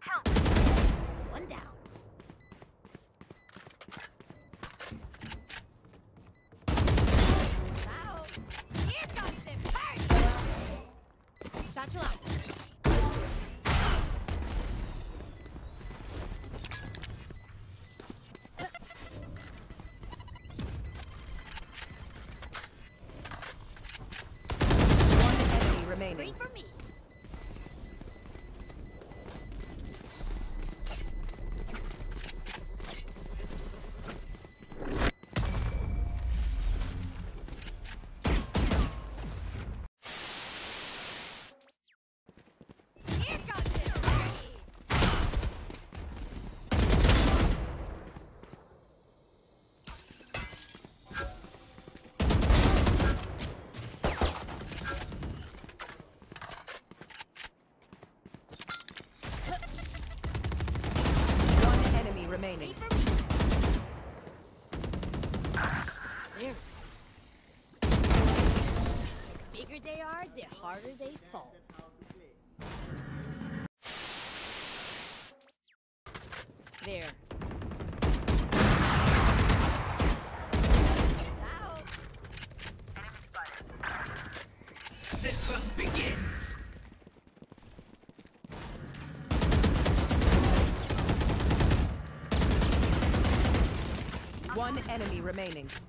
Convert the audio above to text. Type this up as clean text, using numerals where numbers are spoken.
One down. Out. Here comes the first. Satchel out. One enemy remaining. Free for me. Here comes the party. One enemy remaining. Free for me. There. The bigger they are, the harder they fall. There. Ciao. The hunt begins. One enemy remaining.